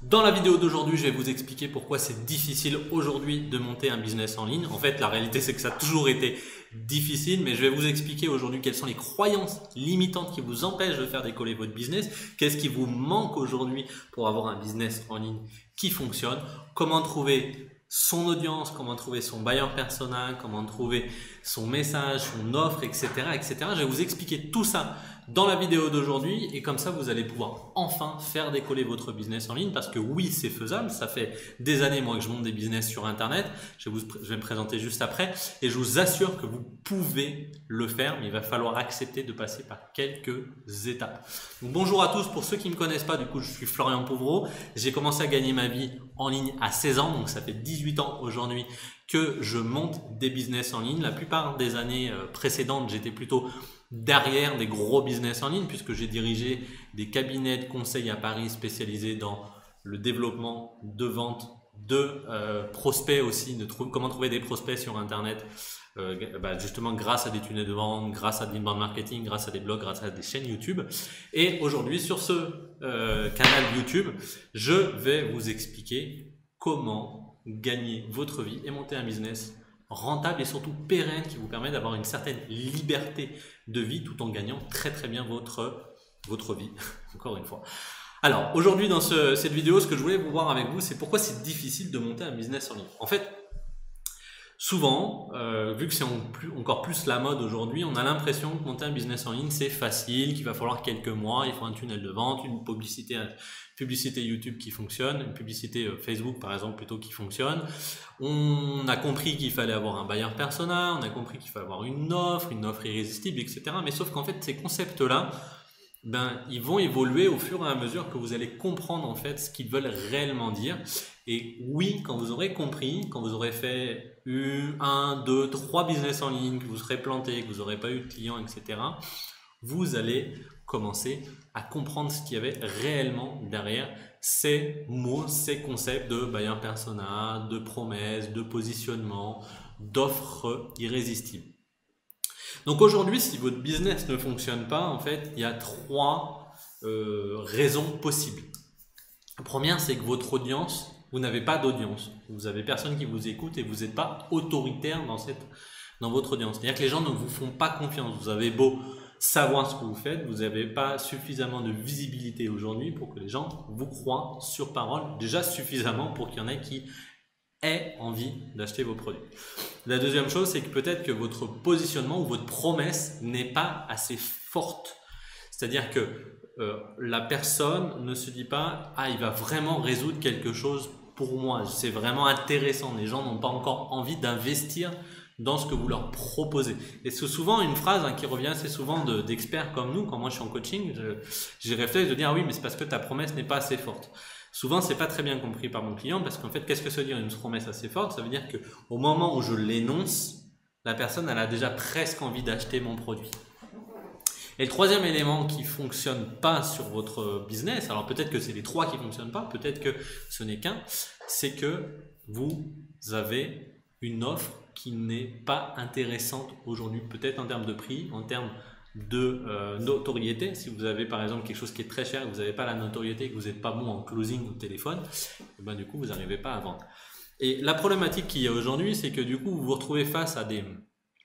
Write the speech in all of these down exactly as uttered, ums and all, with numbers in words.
Dans la vidéo d'aujourd'hui, je vais vous expliquer pourquoi c'est difficile aujourd'hui de monter un business en ligne. En fait, la réalité, c'est que ça a toujours été difficile, mais je vais vous expliquer aujourd'hui quelles sont les croyances limitantes qui vous empêchent de faire décoller votre business, qu'est-ce qui vous manque aujourd'hui pour avoir un business en ligne qui fonctionne, comment trouver son audience, comment trouver son buyer persona, comment trouver son message, son offre, et cetera, et cetera. Je vais vous expliquer tout ça dans la vidéo d'aujourd'hui et comme ça, vous allez pouvoir enfin faire décoller votre business en ligne parce que oui, c'est faisable. Ça fait des années, moi, que je monte des business sur Internet. Je vais, vous, je vais me présenter juste après et je vous assure que vous pouvez le faire, mais il va falloir accepter de passer par quelques étapes. Donc, bonjour à tous. Pour ceux qui ne me connaissent pas, du coup, je suis Florian Pouvreau. J'ai commencé à gagner ma vie en ligne à seize ans, donc ça fait dix-huit ans aujourd'hui que je monte des business en ligne. La plupart des années précédentes, j'étais plutôt derrière des gros business en ligne puisque j'ai dirigé des cabinets de conseil à Paris spécialisés dans le développement de vente de euh, prospects aussi, de trou comment trouver des prospects sur Internet, euh, bah justement grâce à des tunnels de vente, grâce à de l'inbound marketing, grâce à des blogs, grâce à des chaînes YouTube. Et aujourd'hui sur ce euh, canal YouTube, je vais vous expliquer comment gagner votre vie et monter un business rentable et surtout pérenne qui vous permet d'avoir une certaine liberté de vie tout en gagnant très très bien votre, votre vie, encore une fois. Alors aujourd'hui dans ce, cette vidéo, ce que je voulais vous voir avec vous, c'est pourquoi c'est difficile de monter un business en ligne. En fait, souvent, euh, vu que c'est en plus, encore plus la mode aujourd'hui, on a l'impression que monter un business en ligne c'est facile, qu'il va falloir quelques mois, il faut un tunnel de vente, une publicité, une publicité YouTube qui fonctionne, une publicité Facebook par exemple plutôt qui fonctionne. On a compris qu'il fallait avoir un buyer persona, on a compris qu'il fallait avoir une offre, une offre irrésistible, et cetera. Mais sauf qu'en fait ces concepts-là, ben, ils vont évoluer au fur et à mesure que vous allez comprendre en fait ce qu'ils veulent réellement dire. Et oui, quand vous aurez compris, quand vous aurez fait une, un, deux, trois business en ligne, que vous serez planté, que vous n'aurez pas eu de clients, et cetera, vous allez commencer à comprendre ce qu'il y avait réellement derrière ces mots, ces concepts de buyer persona, de promesses, de positionnement, d'offres irrésistibles. Donc aujourd'hui, si votre business ne fonctionne pas, en fait, il y a trois euh, raisons possibles. La première, c'est que votre audience, vous n'avez pas d'audience. Vous avez personne qui vous écoute et vous n'êtes pas autoritaire dans, cette, dans votre audience. C'est-à-dire que les gens ne vous font pas confiance. Vous avez beau savoir ce que vous faites, vous n'avez pas suffisamment de visibilité aujourd'hui pour que les gens vous croient sur parole. Déjà suffisamment pour qu'il y en ait qui aient envie d'acheter vos produits. La deuxième chose, c'est que peut-être que votre positionnement ou votre promesse n'est pas assez forte. C'est-à-dire que euh, la personne ne se dit pas « Ah, il va vraiment résoudre quelque chose pour moi. C'est vraiment intéressant. » Les gens n'ont pas encore envie d'investir dans ce que vous leur proposez. Et c'est souvent une phrase hein, qui revient assez souvent d'experts de, comme nous. Quand moi je suis en coaching, j'ai réfléchi de dire « Ah oui, mais c'est parce que ta promesse n'est pas assez forte. » Souvent, c'est pas très bien compris par mon client parce qu'en fait, qu'est-ce que ça veut dire une promesse assez forte? Ça veut dire que au moment où je l'énonce, la personne elle a déjà presque envie d'acheter mon produit. Et le troisième élément qui fonctionne pas sur votre business, alors peut-être que c'est les trois qui fonctionnent pas, peut-être que ce n'est qu'un, c'est que vous avez une offre qui n'est pas intéressante aujourd'hui, peut-être en termes de prix, en termes de euh, notoriété. Si vous avez par exemple quelque chose qui est très cher et que vous n'avez pas la notoriété, que vous n'êtes pas bon en closing au téléphone, et ben du coup vous n'arrivez pas à vendre. Et la problématique qu'il y a aujourd'hui, c'est que du coup vous vous retrouvez face à des,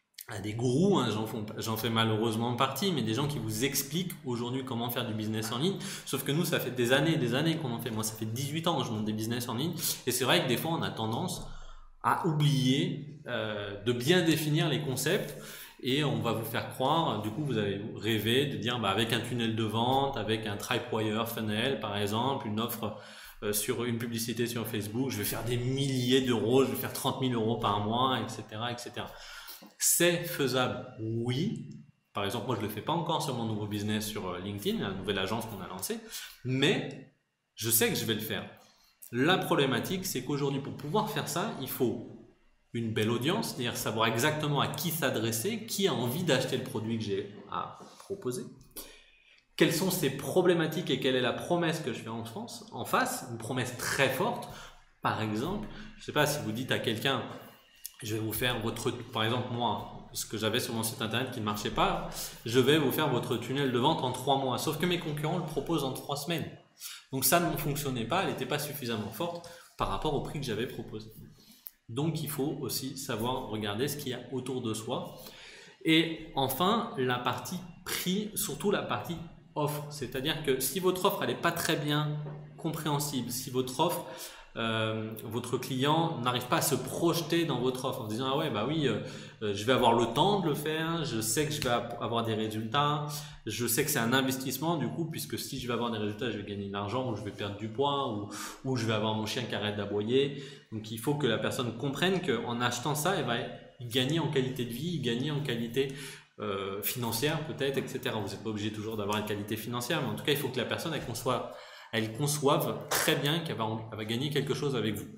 à des gourous, hein, j'en fais malheureusement partie, mais des gens qui vous expliquent aujourd'hui comment faire du business en ligne. Sauf que nous, ça fait des années et des années qu'on en fait. Moi, ça fait dix-huit ans que je monte des business en ligne. Et c'est vrai que des fois, on a tendance à oublier euh, de bien définir les concepts. Et on va vous faire croire, du coup vous avez rêvé de dire bah, avec un tunnel de vente, avec un tripwire funnel par exemple, une offre euh, sur une publicité sur Facebook, je vais faire des milliers d'euros, je vais faire trente mille euros par mois, et cetera, et cetera. C'est faisable, oui. Par exemple, moi je ne le fais pas encore sur mon nouveau business sur LinkedIn, la nouvelle agence qu'on a lancée, mais je sais que je vais le faire. La problématique, c'est qu'aujourd'hui pour pouvoir faire ça, il faut une belle audience, c'est-à-dire savoir exactement à qui s'adresser, qui a envie d'acheter le produit que j'ai à proposer, quelles sont ses problématiques et quelle est la promesse que je fais en France, en face, une promesse très forte. Par exemple, je ne sais pas si vous dites à quelqu'un, je vais vous faire votre, par exemple moi, ce que j'avais sur mon site internet qui ne marchait pas, je vais vous faire votre tunnel de vente en trois mois, sauf que mes concurrents le proposent en trois semaines. Donc ça ne fonctionnait pas, elle n'était pas suffisamment forte par rapport au prix que j'avais proposé. Donc il faut aussi savoir regarder ce qu'il y a autour de soi. Et enfin, la partie prix, surtout la partie offre. C'est-à-dire que si votre offre n'est pas très bien compréhensible, si votre offre, euh, votre client n'arrive pas à se projeter dans votre offre en disant « Ah ouais, bah oui, euh, je vais avoir le temps de le faire, je sais que je vais avoir des résultats, je sais que c'est un investissement du coup, puisque si je vais avoir des résultats, je vais gagner de l'argent ou je vais perdre du poids ou, ou je vais avoir mon chien qui arrête d'aboyer. » Donc il faut que la personne comprenne qu'en achetant ça, elle va gagner en qualité de vie, gagner en qualité euh, financière peut-être, et cetera. Vous n'êtes pas obligé toujours d'avoir une qualité financière, mais en tout cas, il faut que la personne elle conçoive, elle conçoive très bien qu'elle va, elle va gagner quelque chose avec vous.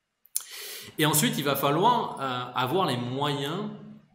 Et ensuite, il va falloir euh, avoir les moyens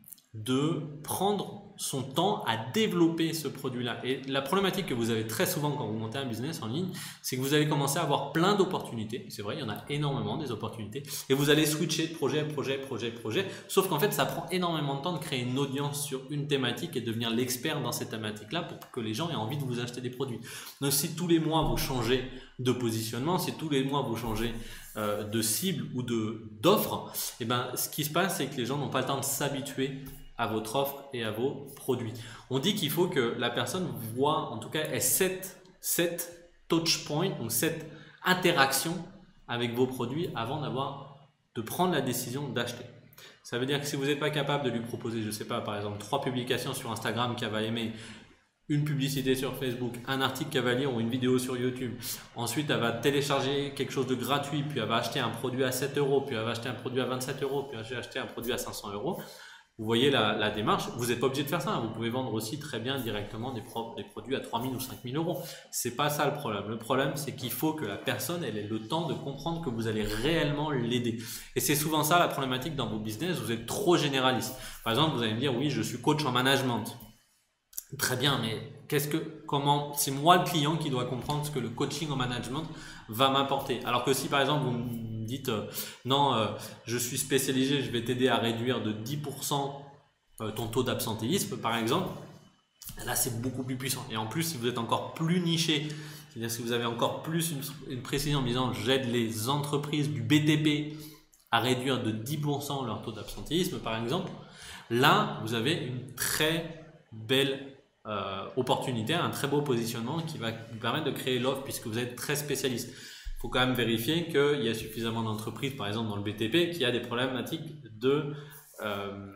de prendre son temps à développer ce produit-là. Et la problématique que vous avez très souvent quand vous montez un business en ligne, c'est que vous allez commencer à avoir plein d'opportunités. C'est vrai, il y en a énormément des opportunités. Et vous allez switcher de projet, projet, projet, projet. Sauf qu'en fait, ça prend énormément de temps de créer une audience sur une thématique et devenir l'expert dans cette thématique-là pour que les gens aient envie de vous acheter des produits. Donc, si tous les mois vous changez de positionnement, si tous les mois vous changez euh, de cible ou de d'offre, et ben, ce qui se passe, c'est que les gens n'ont pas le temps de s'habituer à votre offre et à vos produits. On dit qu'il faut que la personne voit, en tout cas, ait sept, sept touch points, donc cette interaction avec vos produits avant d'avoir, de prendre la décision d'acheter. Ça veut dire que si vous n'êtes pas capable de lui proposer, je ne sais pas, par exemple, trois publications sur Instagram qu'elle va aimer, une publicité sur Facebook, un article qu'elle va lire ou une vidéo sur YouTube. Ensuite, elle va télécharger quelque chose de gratuit, puis elle va acheter un produit à sept euros, puis elle va acheter un produit à vingt-sept euros, puis elle va acheter un produit à cinq cents euros. Vous voyez la, la démarche, vous n'êtes pas obligé de faire ça, hein. Vous pouvez vendre aussi très bien directement des, pro, des produits à trois mille ou cinq mille euros. C'est pas ça le problème. Le problème, c'est qu'il faut que la personne elle ait le temps de comprendre que vous allez réellement l'aider. Et c'est souvent ça la problématique dans vos business, vous êtes trop généraliste. Par exemple, vous allez me dire, oui, je suis coach en management. Très bien, mais qu'est-ce que, comment, c'est moi le client qui doit comprendre ce que le coaching en management va m'apporter. Alors que si par exemple vous me dites euh, non, euh, je suis spécialisé, je vais t'aider à réduire de dix pour cent euh, ton taux d'absentéisme par exemple, là c'est beaucoup plus puissant. Et en plus, si vous êtes encore plus niché, c'est-à-dire si vous avez encore plus une, une précision en disant j'aide les entreprises du B T P à réduire de dix pour cent leur taux d'absentéisme par exemple, là vous avez une très belle Euh, opportunité, un très beau positionnement qui va vous permettre de créer l'offre puisque vous êtes très spécialiste. Il faut quand même vérifier qu'il y a suffisamment d'entreprises, par exemple dans le B T P, qui a des problématiques de euh,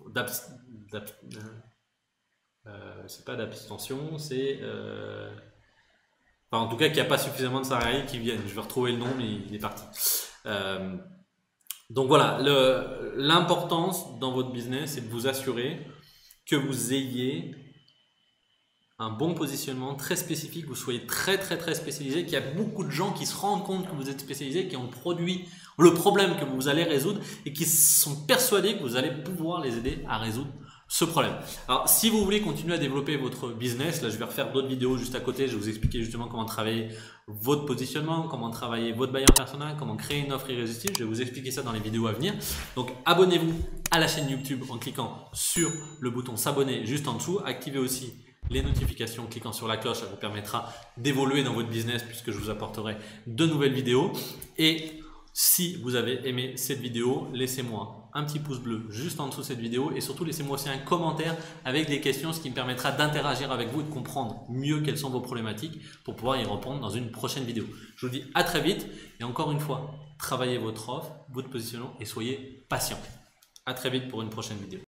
euh, c'est pas d'abstention, c'est euh, enfin, en tout cas qu'il n'y a pas suffisamment de salariés qui viennent. Je vais retrouver le nom, mais il est parti. Euh, donc voilà, l'importance dans votre business, c'est de vous assurer que vous ayez un bon positionnement très spécifique, vous soyez très très très spécialisé, qu'il y a beaucoup de gens qui se rendent compte que vous êtes spécialisé, qui ont le produit, le problème que vous allez résoudre et qui sont persuadés que vous allez pouvoir les aider à résoudre ce problème. Alors si vous voulez continuer à développer votre business, là je vais refaire d'autres vidéos juste à côté, je vais vous expliquer justement comment travailler votre positionnement, comment travailler votre buyer personnel, comment créer une offre irrésistible, je vais vous expliquer ça dans les vidéos à venir. Donc abonnez-vous à la chaîne YouTube en cliquant sur le bouton s'abonner juste en dessous, activez aussi les notifications en cliquant sur la cloche, ça vous permettra d'évoluer dans votre business puisque je vous apporterai de nouvelles vidéos. Et si vous avez aimé cette vidéo, laissez-moi un petit pouce bleu juste en dessous de cette vidéo et surtout laissez-moi aussi un commentaire avec des questions, ce qui me permettra d'interagir avec vous et de comprendre mieux quelles sont vos problématiques pour pouvoir y répondre dans une prochaine vidéo. Je vous dis à très vite et encore une fois, travaillez votre offre, votre positionnement et soyez patient. À très vite pour une prochaine vidéo.